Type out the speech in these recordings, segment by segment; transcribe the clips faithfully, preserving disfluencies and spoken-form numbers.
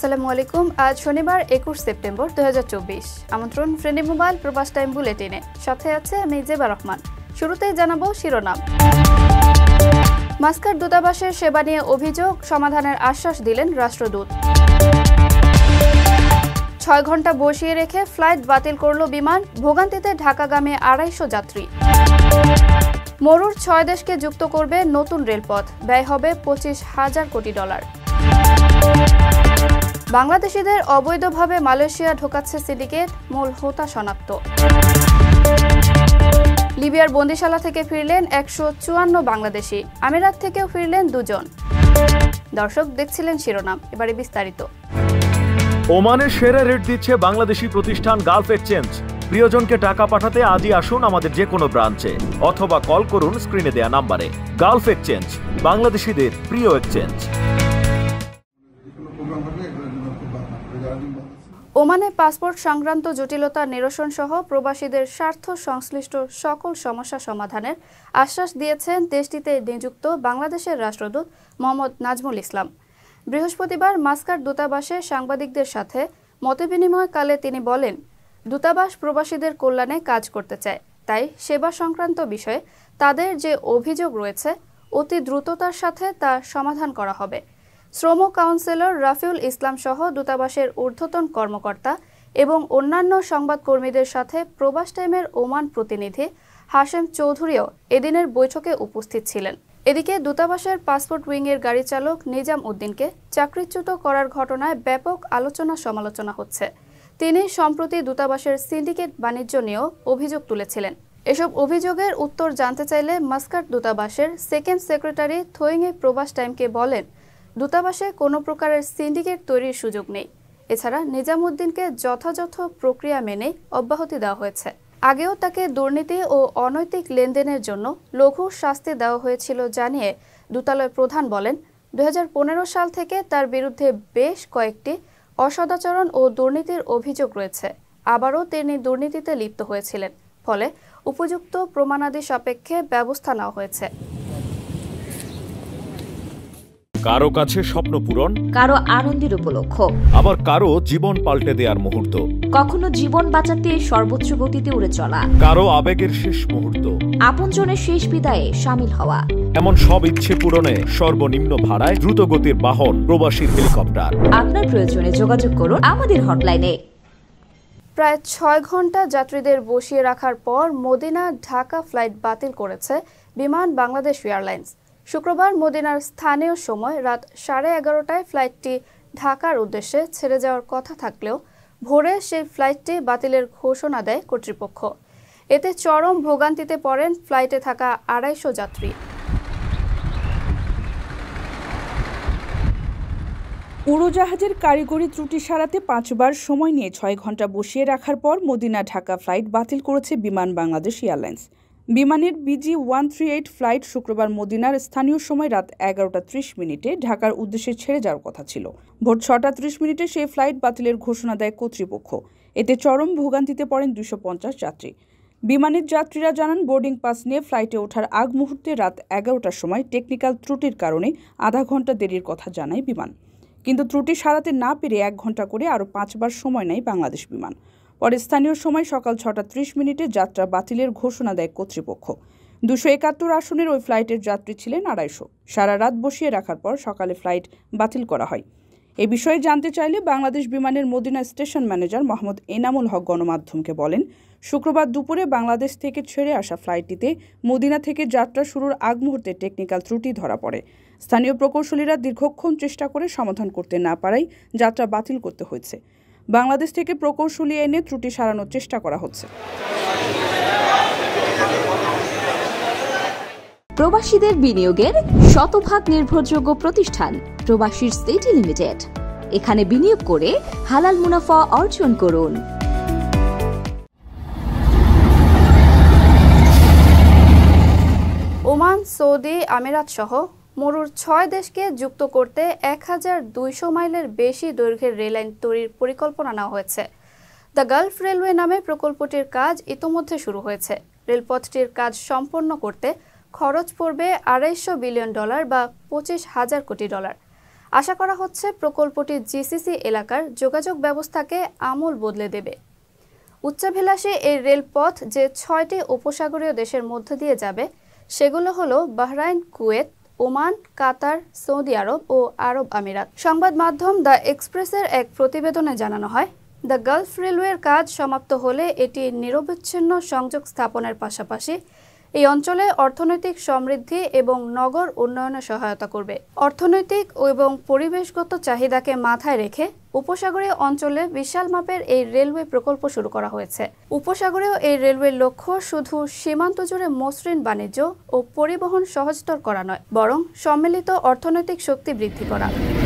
আসসালামু আলাইকুম। আজ শনিবার একুশ সেপ্টেম্বর দুই হাজার চব্বিশ। আমন্ত্রণ ফ্রেন্ডলি মোবাইল প্রবাস টাইম বুলেটিনে। সাথে আছে আমি জেবা রহমান। শুরুতেই জানাবো শিরোনাম। মাস্কাট দূতাবাসের সেবা নিয়ে অভিযোগ সমাধানের আশ্বাস দিলেন রাষ্ট্রদূত। ছয় ঘন্টা বসিয়ে রেখে ফ্লাইট বাতিল করল বিমান, ভোগান্তিতে ঢাকাগামী আড়াইশো যাত্রী। মরুর ছয় দেশকে যুক্ত করবে নতুন রেলপথ, ব্যয় হবে পঁচিশ হাজার কোটি ডলার। বাংলাদেশিদের অবৈধভাবে মালয়েশিয়া ঢোকাচ্ছে সিন্ডিকেট, মূল হোতা শনাক্ত। লিবিয়ার বন্দিশালা থেকে ফিরলেন একশো চুয়ান্ন বাংলাদেশি, আমিরাত থেকেও ফিরলেন দুজন। দর্শক দেখছিলেন শিরোনাম, এবারে বিস্তারিত। ওমানের সেরা রেট দিচ্ছে বাংলাদেশি প্রতিষ্ঠান গালফ এক্সচেঞ্জ। প্রিয়জনকে টাকা পাঠাতে আজই আসুন আমাদের যে কোনো ব্রাঞ্চে অথবা কল করুন স্ক্রিনে দেয়া নাম্বারে। গালফ এক্সচেঞ্জ, বাংলাদেশিদের প্রিয় এক্সচেঞ্জ। ওমানে পাসপোর্ট সংক্রান্ত জটিলতা নিরসন সহ প্রবাসীদের স্বার্থ সংশ্লিষ্ট সকল সমস্যা সমাধানের আশ্বাস দিয়েছেন দেশটিতে নিযুক্ত বাংলাদেশের রাষ্ট্রদূত মোহাম্মদ নাজমুল ইসলাম। বৃহস্পতিবার মাস্কাট দূতাবাসে সাংবাদিকদের সাথে মতবিনিময়কালে তিনি বলেন, দূতাবাস প্রবাসীদের কল্যাণে কাজ করতে চায়, তাই সেবা সংক্রান্ত বিষয়ে তাদের যে অভিযোগ রয়েছে অতি দ্রুততার সাথে তা সমাধান করা হবে। শ্রম কাউন্সিলর রাফিউল ইসলাম সহ দূতাবাসের ঊর্ধ্বতন কর্মকর্তা এবং অন্যান্য সংবাদকর্মীদের সাথে প্রবাস টাইমের ওমান প্রতিনিধি হাশেম চৌধুরীও এদিনের বৈঠকে উপস্থিত ছিলেন। এদিকে দূতাবাসের পাসপোর্ট উইংয়ের গাড়ি চালক নিজাম উদ্দিনকে চাকরিচ্যুত করার ঘটনায় ব্যাপক আলোচনা সমালোচনা হচ্ছে। তিনি সম্প্রতি দূতাবাসের সিন্ডিকেট বাণিজ্য নিয়েও অভিযোগ তুলেছিলেন। এসব অভিযোগের উত্তর জানতে চাইলে মাস্কাট দূতাবাসের সেকেন্ড সেক্রেটারি থোয়িংয়ে প্রবাস টাইমকে বলেন, দূতাবাসে কোনো প্রকারের সিন্ডিকেট তৈরির সুযোগ নেই। এছাড়া নিজামউদ্দিনকে যথাযথ প্রক্রিয়া মেনে অব্যাহতি দেওয়া হয়েছে। আগেও তাকে দুর্নীতি ও অনৈতিক লেনদেনের জন্য লঘু শাস্তি দেওয়া হয়েছিল জানিয়ে দূতালয় প্রধান বলেন, দুই হাজার পনেরো সাল থেকে তার বিরুদ্ধে বেশ কয়েকটি অসদাচরণ ও দুর্নীতির অভিযোগ রয়েছে। আবারও তিনি দুর্নীতিতে লিপ্ত হয়েছিলেন, ফলে উপযুক্ত প্রমাণাদি সাপেক্ষে ব্যবস্থা নেওয়া হয়েছে। কারো কাছে স্বপ্ন পূরণ, কারো আনন্দের উপলক্ষ, আবার কারো জীবন পাল্টে দেওয়ার মুহূর্ত, কখনো জীবন বাঁচাতে সর্বোচ্চ গতিতে উড়ে চলা, কারো আবেগের শেষ মুহূর্ত, আপনজনের শেষ বিদায়ে শামিল হওয়া, এমন সব ইচ্ছে পূরণে সর্বনিম্ন ভাড়ায় দ্রুত গতির বাহন প্রবাসীর হেলিকপ্টার। আপনার প্রয়োজনে যোগাযোগ করুন আমাদের হটলাইনে। প্রায় ছয় ঘন্টা যাত্রীদের বসিয়ে রাখার পর মদিনা ঢাকা ফ্লাইট বাতিল করেছে বিমান বাংলাদেশ এয়ারলাইন্স। শুক্রবার মদিনার স্থানীয় সময় রাত সাড়ে এগারোটায় ফ্লাইটটি ঢাকার উদ্দেশ্যে ছেড়ে যাওয়ার কথা থাকলেও ভোরে সেই ফ্লাইটটি বাতিলের ঘোষণা দেয় কর্তৃপক্ষ। এতে চরম ভোগান্তিতে পড়েন ফ্লাইটে থাকা আড়াইশো যাত্রী। উড়োজাহাজের কারিগরি ত্রুটি সারাতে পাঁচবার সময় নিয়ে ছয় ঘন্টা বসিয়ে রাখার পর মদিনা ঢাকা ফ্লাইট বাতিল করেছে বিমান বাংলাদেশ এয়ারলাইন্স। বিমানের BG one three eight flight শুক্রবার মদিনার স্থানীয় সময় রাত এগারোটা ত্রিশ মিনিটে ঢাকার উদ্দেশ্যে ছেড়ে যাওয়ার কথা ছিল। ভোর ছটা ত্রিশ মিনিটে সেই ফ্লাইট বাতিলের ঘোষণা দেয় কর্তৃপক্ষ। এতে চরম ভোগান্তিতে পড়েন দুশো পঞ্চাশ যাত্রী। বিমানের যাত্রীরা জানান, বোর্ডিং পাস নিয়ে ফ্লাইটে ওঠার আগ মুহূর্তে রাত এগারোটার সময় টেকনিক্যাল ত্রুটির কারণে আধা ঘন্টা দেরির কথা জানায় বিমান। কিন্তু ত্রুটি সারাতে না পেরে এক ঘন্টা করে আরও পাঁচবার সময় নেয় বাংলাদেশ বিমান। পরে স্থানীয় সময় সকাল ছটা ত্রিশ মিনিটে যাত্রা বাতিলের ঘোষণা দেয় কর্তৃপক্ষ। দুশো একাত্তর আসনের ওই ফ্লাইটের যাত্রী ছিলেন আড়াইশো। সারা রাত বসিয়ে রাখার পর সকালে ফ্লাইট বাতিল করা হয়। এ বিষয়ে জানতে চাইলে বাংলাদেশ বিমানের Medina station manager Mohammad Enamul Haque গণমাধ্যমকে বলেন, শুক্রবার দুপুরে বাংলাদেশ থেকে ছেড়ে আসা ফ্লাইটটিতে মদিনা থেকে যাত্রা শুরুর আগ মুহূর্তে টেকনিক্যাল ত্রুটি ধরা পড়ে। স্থানীয় প্রকৌশলীরা দীর্ঘক্ষণ চেষ্টা করে সমাধান করতে না পারায় যাত্রা বাতিল করতে হয়েছে। বাংলাদেশ থেকে প্রকৌশলী এনে ত্রুটি সারানোর চেষ্টা করা হচ্ছে। প্রবাসীদের বিনিয়োগের শতভাগ নির্ভরযোগ্য প্রতিষ্ঠান প্রবাসীর সিটি লিমিটেড। এখানে বিনিয়োগ করে হালাল মুনাফা অর্জন করুন। ওমান, সৌদি আমিরাত সহ মরুর ছয় দেশকে যুক্ত করতে এক হাজার দুইশো মাইলের বেশি দৈর্ঘ্যের রেললাইন তৈরির পরিকল্পনা নেওয়া হয়েছে। দ্য গালফ রেলওয়ে নামে প্রকল্পটির কাজ ইতোমধ্যে শুরু হয়েছে। রেলপথটির কাজ সম্পন্ন করতে খরচ পড়বে আড়াইশো বিলিয়ন ডলার বা পঁচিশ হাজার কোটি ডলার। আশা করা হচ্ছে প্রকল্পটি জিসিসি এলাকার যোগাযোগ ব্যবস্থাকে আমূল বদলে দেবে। উচ্চাভিলাষী এই রেলপথ যে ছয়টি উপসাগরীয় দেশের মধ্য দিয়ে যাবে সেগুলো হলো Bahrain, Kuwait, Oman, Qatar, Saudi Arab ও আরব আমিরাত। সংবাদ মাধ্যম দ্য এক্সপ্রেসের এক প্রতিবেদনে জানানো হয়, দ্য গালফ রেলওয়ের কাজ সমাপ্ত হলে এটি নিরবচ্ছিন্ন সংযোগ স্থাপনের পাশাপাশি এই অঞ্চলে অর্থনৈতিক সমৃদ্ধি এবং নগর উন্নয়নে সহায়তা করবে। অর্থনৈতিক এবং পরিবেশগত চাহিদাকে মাথায় রেখে উপসাগরীয় অঞ্চলে বিশাল মাপের এই রেলওয়ে প্রকল্প শুরু করা হয়েছে। উপসাগরীয় এই রেলওয়ের লক্ষ্য শুধু সীমান্ত জুড়ে মসৃণ বাণিজ্য ও পরিবহন সহজতর করা নয়, বরং সম্মিলিত অর্থনৈতিক শক্তি বৃদ্ধি করা।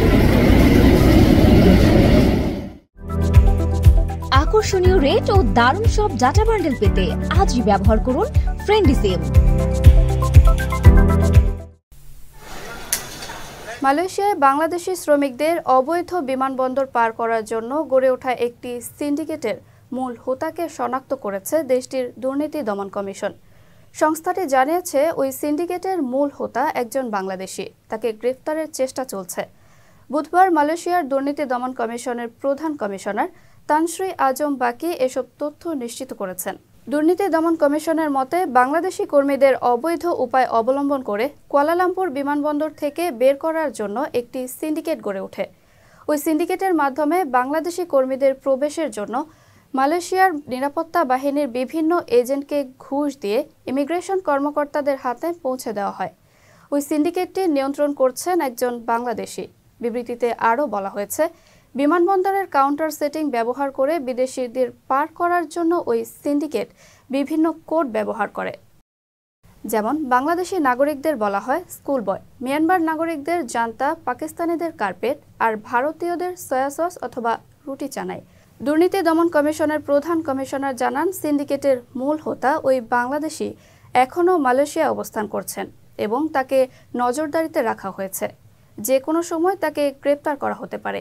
আকর্ষণীয় রেট ও দারুণ সব ডাটা বান্ডেল পেতে আজই ব্যবহার করুন ফ্রেন্ডলি সিম। মালয়েশিয়ায় বাংলাদেশি শ্রমিকদের অবৈধ বিমানবন্দর পার করার জন্য গড়ে ওঠা একটি সিন্ডিকেটের মূল হোতাকে শনাক্ত করেছে দেশটির দুর্নীতি দমন কমিশন। সংস্থাটি জানিয়েছে, ওই সিন্ডিকেটের মূল হোতা একজন বাংলাদেশি। তাকে গ্রেফতারের চেষ্টা চলছে। বুধবার মালয়েশিয়ার দুর্নীতি দমন কমিশনের প্রধান কমিশনার তানশ্রী আজম বাকি এসব তথ্য নিশ্চিত করেছেন। দুর্নীতি দমন কমিশনের মতে, বাংলাদেশি কর্মীদের অবৈধ উপায় অবলম্বন করে কুয়ালালামপুর বিমানবন্দর থেকে বের করার জন্য একটি সিন্ডিকেট গড়ে ওঠে। ওই সিন্ডিকেটের মাধ্যমে বাংলাদেশি কর্মীদের প্রবেশের জন্য মালয়েশিয়ার নিরাপত্তা বাহিনীর বিভিন্ন এজেন্টকে ঘুষ দিয়ে ইমিগ্রেশন কর্মকর্তাদের হাতে পৌঁছে দেওয়া হয়। ওই সিন্ডিকেটটি নিয়ন্ত্রণ করছেন একজন বাংলাদেশি। বিবৃতিতে আরও বলা হয়েছে, বিমানবন্দরের কাউন্টার সেটিং ব্যবহার করে বিদেশিদের পার করার জন্য ওই সিন্ডিকেট বিভিন্ন কোড ব্যবহার করে। যেমন বাংলাদেশি নাগরিকদের বলা হয় স্কুল বয়, মিয়ানমার নাগরিকদের জান্তা, পাকিস্তানিদের কার্পেট আর ভারতীয়দের সয়া সস অথবা রুটি চানাই। দুর্নীতি দমন কমিশনের প্রধান কমিশনার জানান, সিন্ডিকেটের মূল হোতা ওই বাংলাদেশি এখনও মালয়েশিয়া অবস্থান করছেন এবং তাকে নজরদারিতে রাখা হয়েছে। যে কোনো সময় তাকে গ্রেপ্তার করা হতে পারে।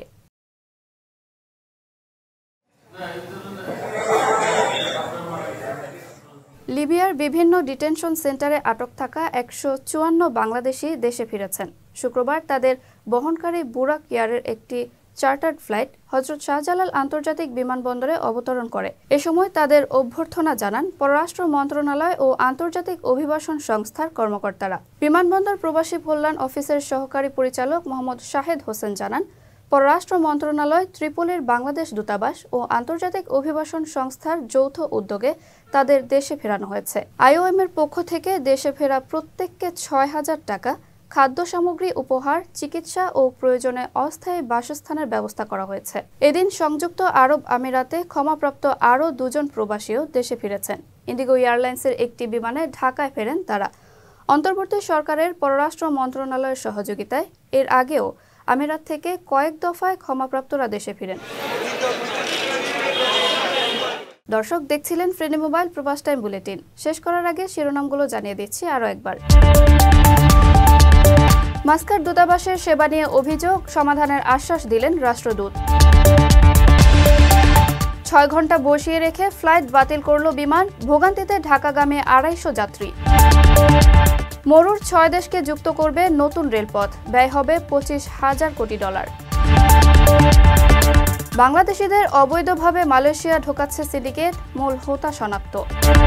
লিবিয়ার বিভিন্ন ডিটেনশন সেন্টারে আটক থাকা একশো চুয়ান্ন বাংলাদেশি দেশে ফিরেছেন। শুক্রবার তাদের বহনকারী বুরাক এয়ারের একটি চার্টার্ড ফ্লাইট হজরত শাহজালাল আন্তর্জাতিক বিমানবন্দরে অবতরণ করে। এ সময় তাদের অভ্যর্থনা জানান পররাষ্ট্র মন্ত্রণালয় ও আন্তর্জাতিক অভিবাসন সংস্থার কর্মকর্তারা। বিমানবন্দর প্রবাসী কল্যাণ অফিসের সহকারী পরিচালক মোহাম্মদ শাহেদ হোসেন জানান, পররাষ্ট্র মন্ত্রণালয়, ত্রিপোলির বাংলাদেশ দূতাবাস ও আন্তর্জাতিক অভিবাসন সংস্থার যৌথ উদ্যোগে তাদের দেশে ফেরানো হয়েছে। আইওএম এর পক্ষ থেকে দেশে ফেরা প্রত্যেককে ছয় হাজার টাকা খাদ্য সামগ্রী উপহার, চিকিৎসা ও প্রয়োজনে অস্থায়ী বাসস্থানের ব্যবস্থা করা হয়েছে। এদিন সংযুক্ত আরব আমিরাতে ক্ষমাপ্রাপ্ত আরও দুজন প্রবাসীও দেশে ফিরেছেন। ইন্ডিগো এয়ারলাইন্সের একটি বিমানে ঢাকায় ফেরেন তারা। অন্তর্বর্তী সরকারের পররাষ্ট্র মন্ত্রণালয়ের সহযোগিতায় এর আগেও আমিরাত থেকে কয়েক দফায় ক্ষমাপ্রাপ্তরা দেশে ফিরেন। দর্শক দেখছিলেন friendly mobile Probash time bulletin. শেষ করার আগে শিরোনামগুলো জানিয়ে দিচ্ছি আরও একবার। মাস্কাট দূতাবাসের সেবা নিয়ে অভিযোগ, সমাধানের আশ্বাস দিলেন রাষ্ট্রদূত। ছয় ঘন্টা বসিয়ে রেখে ফ্লাইট বাতিল করল বিমান, ভোগান্তিতে ঢাকাগামী আড়াইশো যাত্রী। মরুর ছয় দেশকে যুক্ত করবে নতুন রেলপথ, ব্যয় হবে পঁচিশ হাজার কোটি ডলার। বাংলাদেশিদের অবৈধভাবে মালয়েশিয়া ঢোকাচ্ছে সিন্ডিকেট, মূল হোতা শনাক্ত।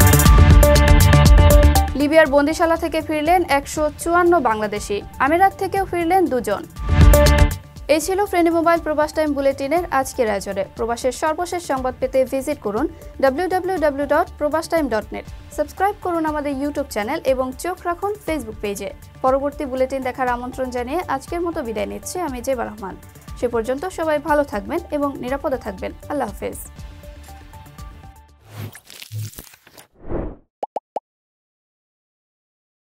লিবিয়ার বন্দিশালা থেকে ফিরলেন একশো চুয়ান্ন বাংলাদেশি, আমিরাত থেকেও ফিরলেন দুজন। এই ছিল ফ্রেন্ডলি মোবাইল প্রবাস টাইম বুলেটিনের আজকের আয়োজনে। প্রবাসের সর্বশেষ সংবাদ পেতে ভিজিট করুন W W W dot Probash time dot net. Subscribe করুন আমাদের ইউটিউব চ্যানেল এবং চোখ রাখুন ফেসবুক পেজে। পরবর্তী বুলেটিন দেখার আমন্ত্রণ জানিয়ে আজকের মতো বিদায় নিচ্ছি আমি জেবা রহমান। সে পর্যন্ত সবাই ভালো থাকবেন এবং নিরাপদে থাকবেন। আল্লাহ হাফেজ।